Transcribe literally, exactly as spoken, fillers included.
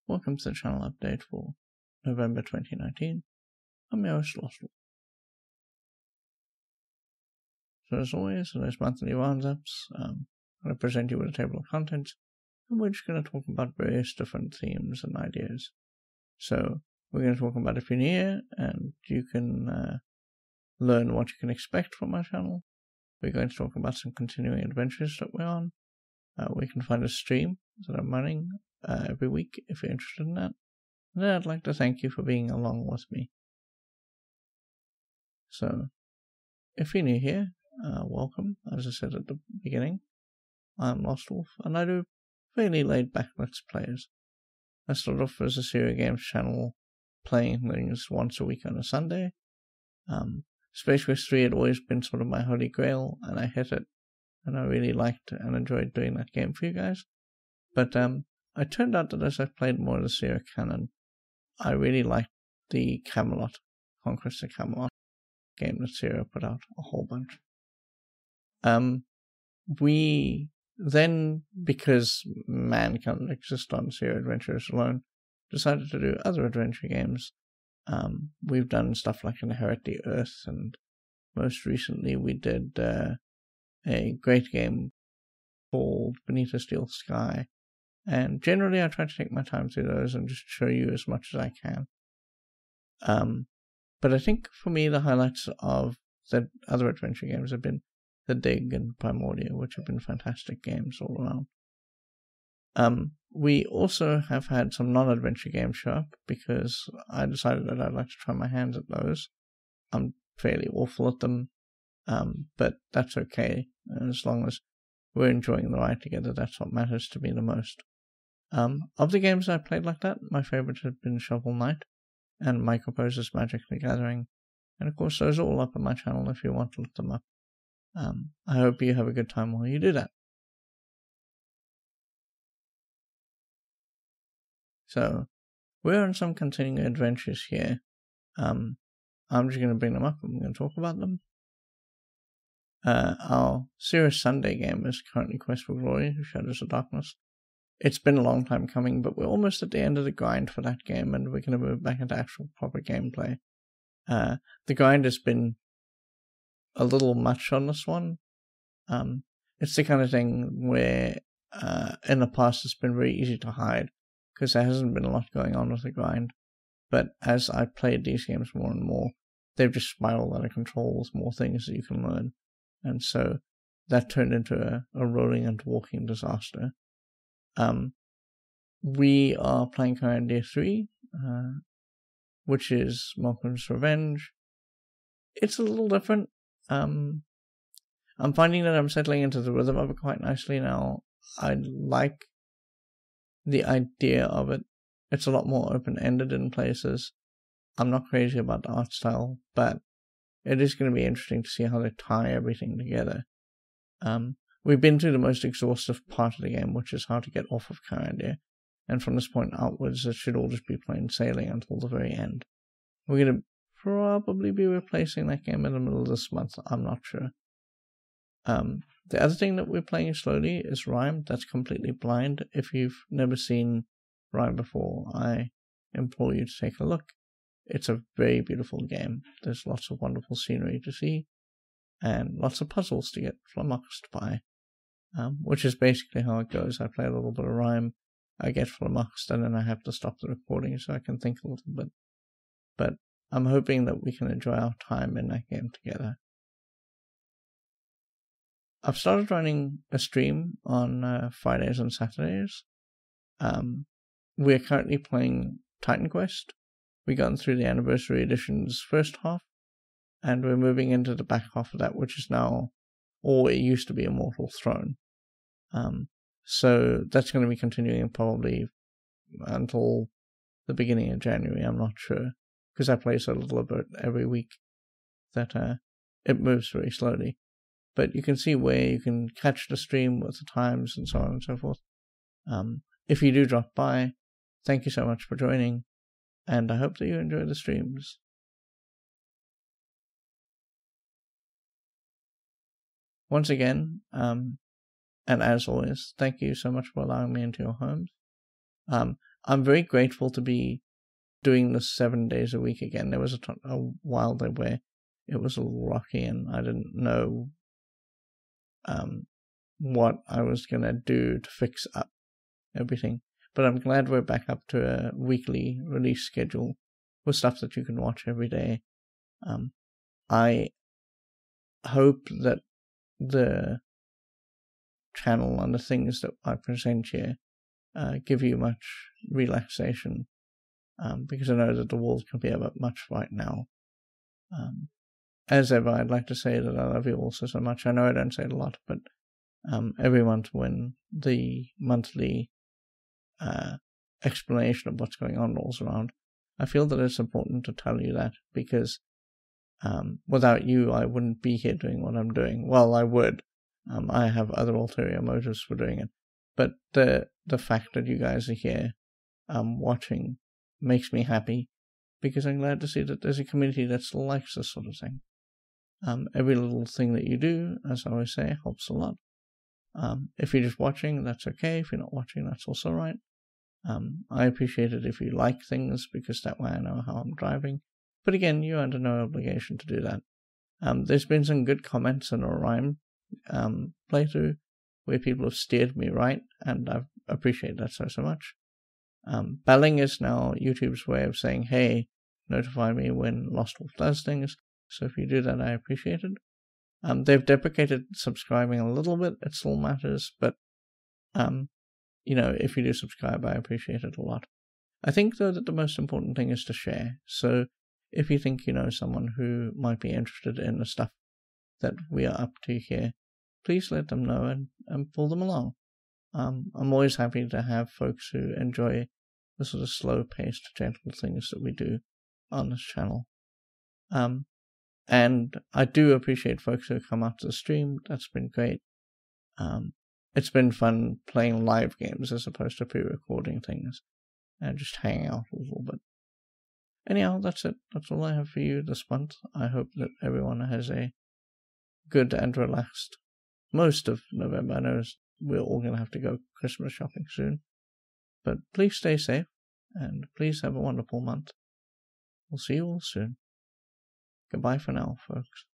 Welcome to the channel update for November twenty nineteen. I'm your host, Lostwolf. So as always, in those monthly roundups, um, I'm going to present you with a table of contents, and we're just going to talk about various different themes and ideas. So we're going to talk about if you're new, and you can uh, learn what you can expect from my channel. We're going to talk about some continuing adventures that we're on. Uh, we can find a stream that I'm running uh, every week if you're interested in that. And then I'd like to thank you for being along with me. So, if you're new here, uh, welcome. As I said at the beginning, I'm Lostwolf, and I do fairly laid-back Let's Plays. I start off as a Serious Games channel, playing things once a week on a Sunday. Um, Space Quest three had always been sort of my holy grail, and I hit it, and I really liked and enjoyed doing that game for you guys. But um, it turned out that as I played more of the Sierra canon, I really liked the Camelot, Conquest of Camelot game that Sierra put out, a whole bunch. Um, we then, because man can't exist on Sierra Adventures alone, decided to do other adventure games. Um, we've done stuff like Inherit the Earth, and most recently we did uh, a great game called Beneath a Steel Sky. And generally I try to take my time through those and just show you as much as I can. Um, but I think for me the highlights of the other adventure games have been The Dig and Primordia, which have been fantastic games all around. Um, we also have had some non-adventure games show up because I decided that I'd like to try my hands at those. I'm fairly awful at them, um, but that's okay. As long as we're enjoying the ride together, that's what matters to me the most. Um, of the games I played like that, my favorite have been Shovel Knight and Michael Pose's Magic the Gathering. And of course, those are all up on my channel if you want to look them up. Um, I hope you have a good time while you do that. So, we're on some continuing adventures here. Um, I'm just going to bring them up and we're going to talk about them. Uh, our Serious Sunday game is currently Quest for Glory, Shadows of Darkness. It's been a long time coming, but we're almost at the end of the grind for that game, and we're going to move back into actual proper gameplay. Uh, the grind has been a little much on this one. Um, it's the kind of thing where uh, in the past it's been very easy to hide because there hasn't been a lot going on with the grind. But as I played these games more and more, they've just spiraled out of control with more things that you can learn. And so that turned into a, a rolling and walking disaster. Um, we are playing Kyrandia three, uh, which is Malcolm's Revenge. It's a little different. Um, I'm finding that I'm settling into the rhythm of it quite nicely now. I like the idea of it. It's a lot more open-ended in places. I'm not crazy about the art style, but it is going to be interesting to see how they tie everything together. Um, we've been through the most exhaustive part of the game, which is how to get off of Kyrandia. And from this point outwards, it should all just be plain sailing until the very end. We're going to probably be replacing that game in the middle of this month. I'm not sure. Um, the other thing that we're playing slowly is Rime. That's completely blind. If you've never seen Rime before, I implore you to take a look. It's a very beautiful game. There's lots of wonderful scenery to see, and lots of puzzles to get flummoxed by, um, which is basically how it goes. I play a little bit of Rime, I get flummoxed, and then I have to stop the recording so I can think a little bit. But I'm hoping that we can enjoy our time in that game together. I've started running a stream on uh, Fridays and Saturdays. Um, we're currently playing Titan Quest. We've gotten through the Anniversary Edition's first half, and we're moving into the back half of that, which is now, or it used to be, Immortal Throne. Um, so that's going to be continuing probably until the beginning of January, I'm not sure, because I play so little of it every week that uh, it moves very slowly. But you can see where you can catch the stream with the times and so on and so forth. Um, if you do drop by, thank you so much for joining, and I hope that you enjoy the streams. Once again, um, and as always, thank you so much for allowing me into your homes. Um, I'm very grateful to be doing this seven days a week again. There was a, t- a while there where it was a little rocky and I didn't know um, what I was going to do to fix up everything. But I'm glad we're back up to a weekly release schedule with stuff that you can watch every day. Um, I hope that the channel and the things that I present here uh, give you much relaxation, um, because I know that the world can be a bit much right now. Um, as ever, I'd like to say that I love you all so, so much. I know I don't say it a lot, but um, every month when the monthly uh, explanation of what's going on rolls around, I feel that it's important to tell you that, because um, without you, I wouldn't be here doing what I'm doing. Well, I would. Um, I have other ulterior motives for doing it. But the the fact that you guys are here um, watching makes me happy, because I'm glad to see that there's a community that still likes this sort of thing. Um, every little thing that you do, as I always say, helps a lot. Um, if you're just watching, that's okay. If you're not watching, that's also right. Um, I appreciate it if you like things, because that way I know how I'm driving. But again, you're under no obligation to do that. Um, there's been some good comments in a Rime um, playthrough where people have steered me right, and I appreciate that so, so much. Um, belling is now YouTube's way of saying, hey, notify me when Lost Wolf does things. So if you do that, I appreciate it. Um, they've deprecated subscribing a little bit. It still matters, but um, you know, if you do subscribe, I appreciate it a lot. I think, though, that the most important thing is to share. So if you think you know someone who might be interested in the stuff that we are up to here, please let them know and, and pull them along. Um, I'm always happy to have folks who enjoy the sort of slow-paced, gentle things that we do on this channel. Um, and I do appreciate folks who come out to the stream. That's been great. Um, it's been fun playing live games as opposed to pre-recording things and just hanging out a little bit. Anyhow, that's it. That's all I have for you this month. I hope that everyone has a good and relaxed most of November. I know we're all going to have to go Christmas shopping soon. But please stay safe, and please have a wonderful month. We'll see you all soon. Goodbye for now, folks.